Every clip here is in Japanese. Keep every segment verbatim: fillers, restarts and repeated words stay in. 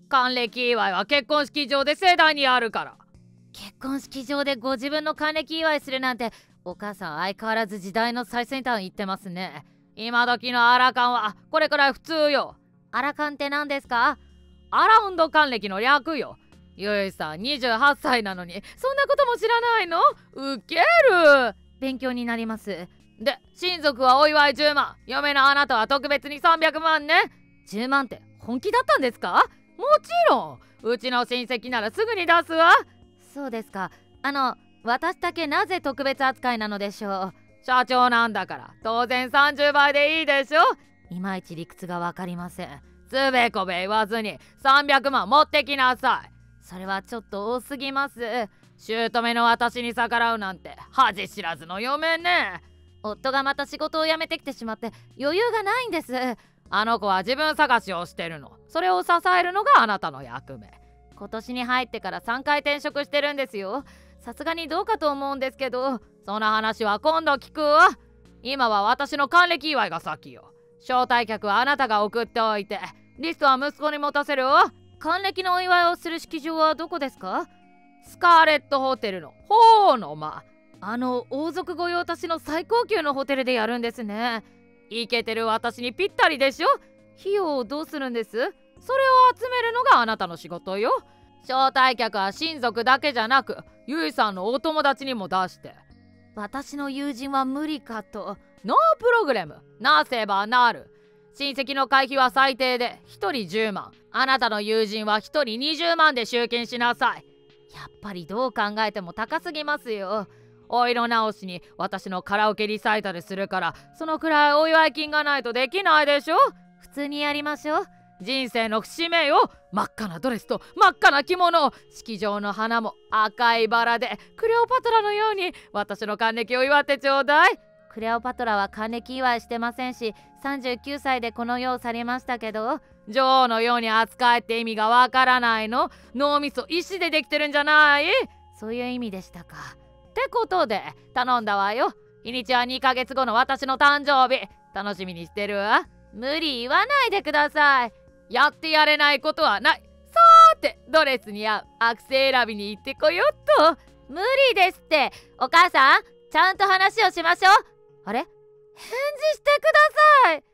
還暦祝いは結婚式場で盛大にやるから。 結婚式場でご自分の還暦祝いするなんて、お母さん相変わらず時代の最先端行ってますね。 今時のアラカンはこれくらい普通よ。 アラカンって何ですか？ アラウンド還暦の略よ。ゆいさんにじゅうはっさいなのにそんなことも知らないの？ウケる。 勉強になります。 で、親族はお祝いじゅうまん、嫁のあなたは特別にさんびゃくまんね。 じゅうまんって本気だったんですか？ もちろん、うちの親戚ならすぐに出すわ。 そうですか。あの、私だけなぜ特別扱いなのでしょう？ 社長なんだから当然さんじゅうばいでいいでしょ。 いまいち理屈がわかりません。 つべこべ言わずにさんびゃくまん持ってきなさい。 それはちょっと多すぎます。 姑の私に逆らうなんて恥知らずの嫁ね。 夫がまた仕事を辞めてきてしまって余裕がないんです。 あの子は自分探しをしてるの。それを支えるのがあなたの役目。 今年に入ってからさんかい転職してるんですよ。さすがにどうかと思うんですけど。 その話は今度聞くわ。今は私の還暦祝いが先よ。招待客はあなたが送っておいて、リストは息子に持たせるわ。 還暦のお祝いをする式場はどこですか？ スカーレットホテルのほうの間。 あの王族御用達の最高級のホテルでやるんですね。 イケてる私にぴったりでしょ。 費用をどうするんです？それを集めるのがあなたの仕事よ。招待客は親族だけじゃなく、ゆいさんのお友達にも出して。 私の友人は無理かと。 ノープログラム。なせばなる。親戚の会費は最低でひとりじゅうまん。あなたの友人はひとりにじゅうまんで集金しなさい。 やっぱりどう考えても高すぎますよ。 お色直しに私のカラオケリサイタルするから、そのくらいお祝い金がないとできないでしょ。 普通にやりましょう。 人生の節目よ。真っ赤なドレスと真っ赤な着物、式場の花も赤いバラでクレオパトラのように私の還暦を祝ってちょうだい。 クレオパトラは還暦祝いしてませんし、さんじゅうきゅうさいでこの世を去りましたけど。 女王のように扱えって意味がわからないの？脳みそ石でできてるんじゃない？ そういう意味でしたか。 ってことで頼んだわよ。日にちはにかげつごの私の誕生日。楽しみにしてるわ。 無理言わないでください。 やってやれないことはない。さーて、ドレスに合うアクセ選びに行ってこよっと。 無理ですって。お母さん、ちゃんと話をしましょう。あれ？返事してください。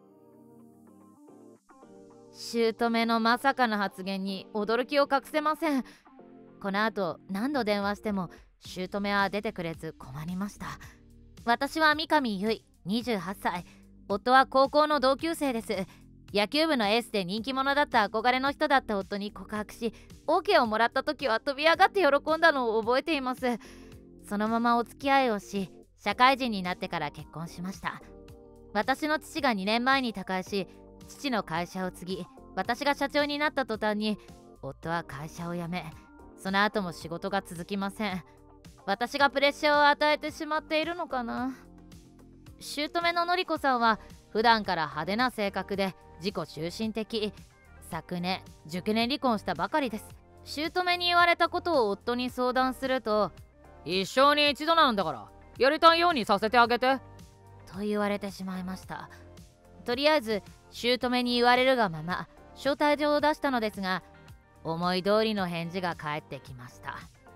姑のまさかの発言に驚きを隠せません。この後何度電話しても姑は出てくれず困りました。私は三上由衣、にじゅうはっさい。夫は高校の同級生です。野球部のエースで人気者だった憧れの人だった夫に告白し、 オーケー をもらった時は飛び上がって喜んだのを覚えています。そのままお付き合いをし、社会人になってから結婚しました。私の父がにねんまえに他界し、父の会社を継ぎ、私が社長になった途端に夫は会社を辞め、その後も仕事が続きません。私がプレッシャーを与えてしまっているのかな。姑ののりこさんは普段から派手な性格で自己中心的。昨年熟年離婚したばかりです。姑に言われたことを夫に相談すると、 一生に一度なんだからやりたいようにさせてあげてと言われてしまいました。とりあえず姑に言われるがまま招待状を出したのですが、思い通りの返事が返ってきました。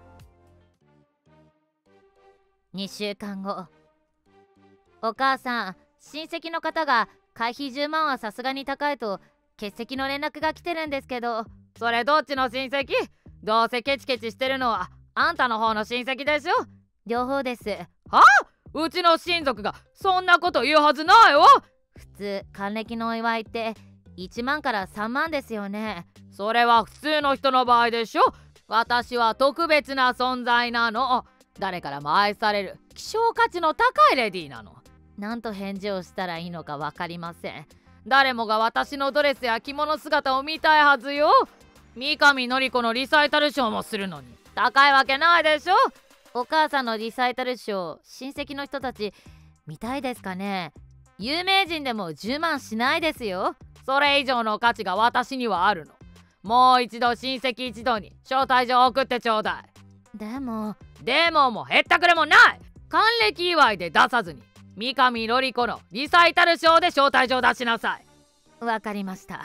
にしゅうかんご、お母さん、親戚の方が会費じゅうまんはさすがに高いと欠席の連絡が来てるんですけど。 それどっちの親戚？どうせケチケチしてるのはあんたの方の親戚でしょ。 両方です。 はあ？うちの親族がそんなこと言うはずないわ。 普通還暦のお祝いっていちまんからさんまんですよね。 それは普通の人の場合でしょ。私は特別な存在なの。誰からも愛される希少価値の高いレディーなの。 なんと返事をしたらいいのか分かりません。 誰もが私のドレスや着物姿を見たいはずよ。三上のり子のリサイタルショーもするのに高いわけないでしょ。 お母さんのリサイタルショー、親戚の人たち見たいですかね。有名人でもじゅうまんしないですよ。 それ以上の価値が私にはあるの。もう一度親戚一同に招待状を送ってちょうだい。でもでももへったくれもない。還暦祝いで出さずに三上のり子のリサイタルショーで招待状出しなさい。 わかりました。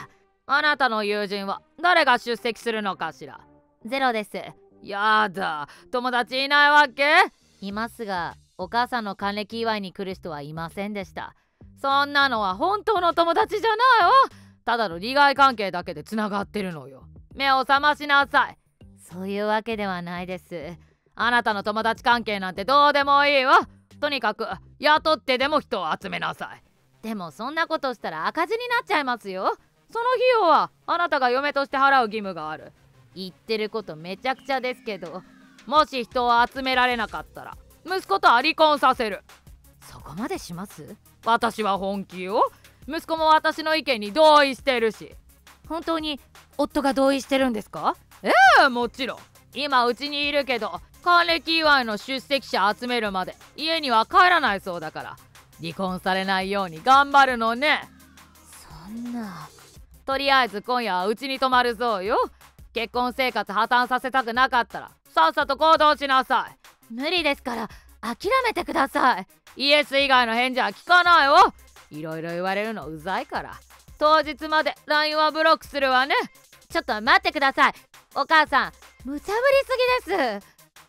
あなたの友人は誰が出席するのかしら？ ゼロです。 やだ、友達いないわけ？ いますが、お母さんの還暦祝いに来る人はいませんでした。 そんなのは本当の友達じゃないわ。ただの利害関係だけでつながってるのよ。目を覚ましなさい。 そういうわけではないです。 あなたの友達関係なんてどうでもいいわ。とにかく雇ってでも人を集めなさい。 でもそんなことしたら赤字になっちゃいますよ。 その費用はあなたが嫁として払う義務がある。 言ってることめちゃくちゃですけど。 もし人を集められなかったら息子とは離婚させる。 そこまでします？ 私は本気よ。息子も私の意見に同意してるし。 本当に夫が同意してるんですか？ ええ、もちろん。今うちにいるけど還暦祝いの出席者集めるまで家には帰らないそうだから、離婚されないように頑張るのね。 そんな。 とりあえず今夜はうちに泊まるそうよ。結婚生活破綻させたくなかったらさっさと行動しなさい。無理ですから諦めてください。 イエス以外の返事は聞かないわ。いろいろ言われるのうざいから。当日まで ライン はブロックするわね。 ちょっと待ってください。お母さん、無茶ぶりすぎです。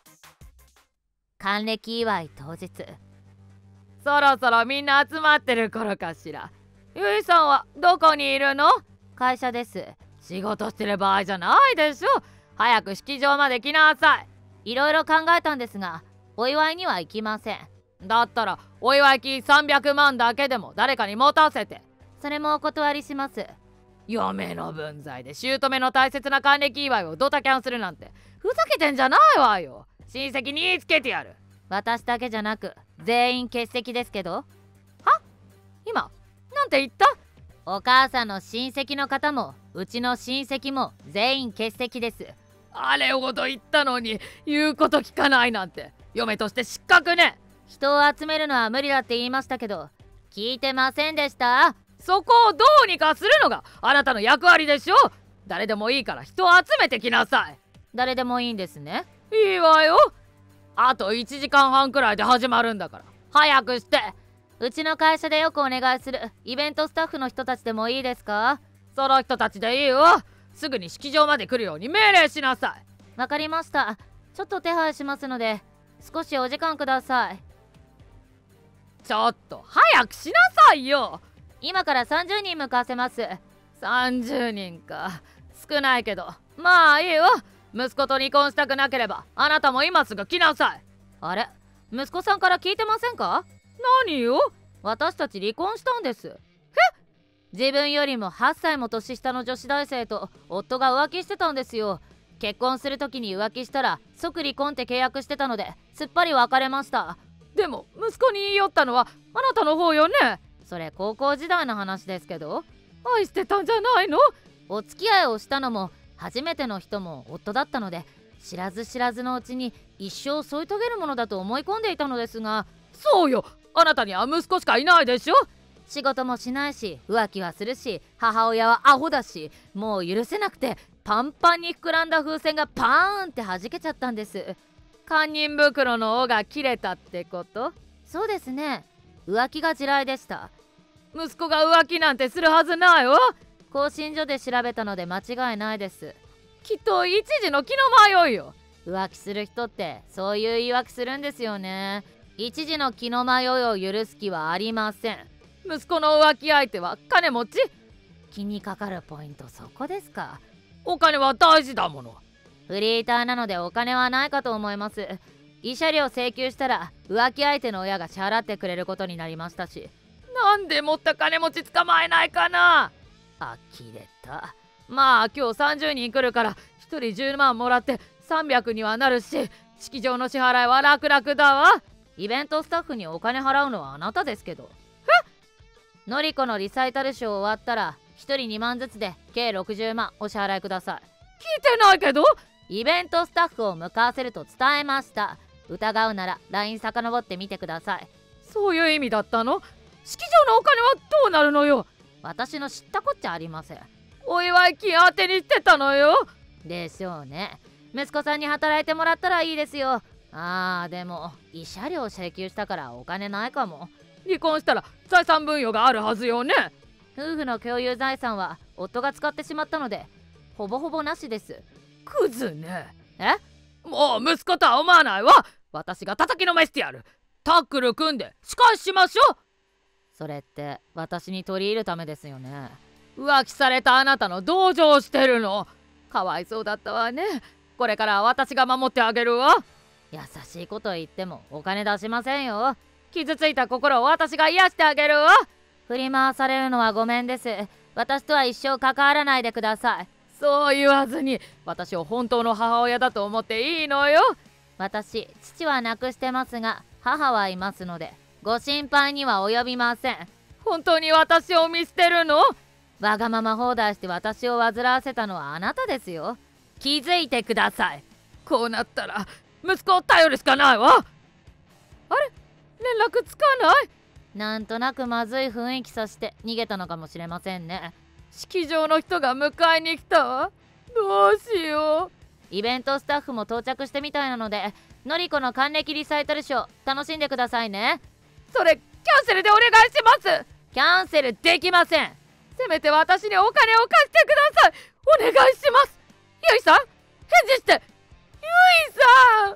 還暦祝い当日。 そろそろみんな集まってる頃かしら。ゆいさんはどこにいるの？ 会社です。 仕事してる場合じゃないでしょ。早く式場まで来なさい。いろいろ考えたんですが、お祝いには行きません。 だったらお祝い金さんびゃくまんだけでも誰かに持たせて。 それもお断りします。 嫁の分際で姑の大切な還暦祝いをドタキャンするなんてふざけてんじゃないわよ。親戚に言いつけてやる。 私だけじゃなく全員欠席ですけど。は？ 今なんて言った？ お母さんの親戚の方もうちの親戚も全員欠席です。 あれほど言ったのに言うこと聞かないなんて嫁として失格ね。 人を集めるのは無理だって言いましたけど聞いてませんでした？ そこをどうにかするのがあなたの役割でしょ。誰でもいいから人を集めてきなさい。 誰でもいいんですね。 いいわよ。あといちじかんはんくらいで始まるんだから早くして。 うちの会社でよくお願いするイベントスタッフの人たちでもいいですか？ その人たちでいいわ。すぐに式場まで来るように命令しなさい。 わかりました。ちょっと手配しますので少しお時間ください。 ちょっと早くしなさいよ。 今からさんじゅうにん向かわせます。 さんじゅうにんか。少ないけどまあいいわ。息子と離婚したくなければあなたも今すぐ来なさい。 あれ、息子さんから聞いてませんか？ 何よ？ 私たち離婚したんです。え？自分よりもはっさいも年下の女子大生と夫が浮気してたんですよ。結婚する時に浮気したら即離婚って契約してたのですっぱり別れました。 でも息子に言い寄ったのはあなたの方よね。 それ高校時代の話ですけど。 愛してたんじゃないの？ お付き合いをしたのも初めての人も夫だったので知らず知らずのうちに一生添い遂げるものだと思い込んでいたのですが。 そうよ、あなたには息子しかいないでしょ。 仕事もしないし浮気はするし母親はアホだしもう許せなくてパンパンに膨らんだ風船がパーンって弾けちゃったんです。 堪忍袋の緒が切れたってこと？ そうですね。浮気が地雷でした。 息子が浮気なんてするはずないわ。 更新所で調べたので間違いないです。 きっと一時の気の迷いよ。 浮気する人ってそういう言い訳するんですよね。一時の気の迷いを許す気はありません。 息子の浮気相手は金持ち？ 気にかかるポイントそこですか。 お金は大事だもの。 フリーターなのでお金はないかと思います。慰謝料請求したら浮気相手の親が支払ってくれることになりましたし。 なんでもった金持ち捕まえないかな。 呆れた。 まあ今日さんじゅうにん来るからひとりじゅうまんもらってさんびゃくにはなるし式場の支払いは楽々だわ。 イベントスタッフにお金払うのはあなたですけど。え？のりこのリサイタルショー終わったらひとりにまんずつで計ろくじゅうまんお支払いください。 聞いてないけど。 イベントスタッフを向かわせると伝えました。疑うなら ライン 遡ってみてください。 そういう意味だったの？式場のお金はどうなるのよ。 私の知ったこっちゃありません。 お祝い金当てにしてたのよ。 でしょうね。息子さんに働いてもらったらいいですよ。あーでも慰謝料請求したからお金ないかも。 離婚したら財産分与があるはずよね。 不夫婦の共有財産は夫が使ってしまったのでほぼほぼなしです。 クズね。 え？ もう息子とは思わないわ。私が叩きのめしてやる。タックル組んで仕返しましょう。 それって私に取り入るためですよね。 浮気されたあなたの同情をしてるの。かわいそうだったわね。これからは私が守ってあげるわ。 優しいこと言ってもお金出しませんよ。 傷ついた心を私が癒してあげるわ。 振り回されるのはごめんです。私とは一生関わらないでください。 そう言わずに私を本当の母親だと思っていいのよ。 私、父は亡くしてますが母はいますのでご心配には及びません。 本当に私を見捨てるの？ わがまま放題して私を煩わせたのはあなたですよ。気づいてください。 こうなったら息子を頼るしかないわ。あれ、連絡つかない？ なんとなくまずい雰囲気さして逃げたのかもしれませんね。 式場の人が迎えに来たわ。どうしよう。 イベントスタッフも到着してみたいなのでのりこの還暦リサイタルショー楽しんでくださいね。 それキャンセルでお願いします。 キャンセルできません。 せめて私にお金を貸してください。お願いします。ゆいさん、返事して。ゆいさん。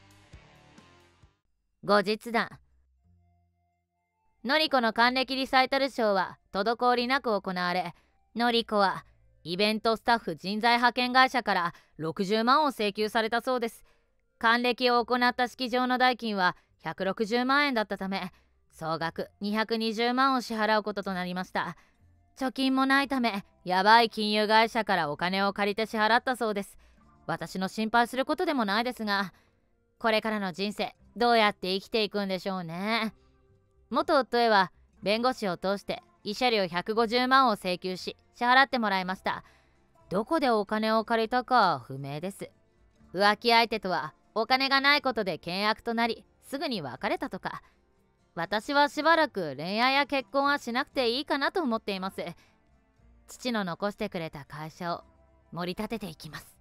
後日談。のりこの還暦リサイタルショーは滞りなく行われ、のりこはイベントスタッフ人材派遣会社からろくじゅうまんを請求されたそうです。還暦を行った式場の代金はひゃくろくじゅうまんえんだったため、総額にひゃくにじゅうまんを支払うこととなりました。貯金もないため、やばい金融会社からお金を借りて支払ったそうです。私の心配することでもないですが、これからの人生どうやって生きていくんでしょうね。元夫へは弁護士を通して慰謝料ひゃくごじゅうまんを請求し支払ってもらいました。どこでお金を借りたか不明です。浮気相手とはお金がないことで険悪となりすぐに別れたとか。私はしばらく恋愛や結婚はしなくていいかなと思っています。父の残してくれた会社を盛り立てていきます。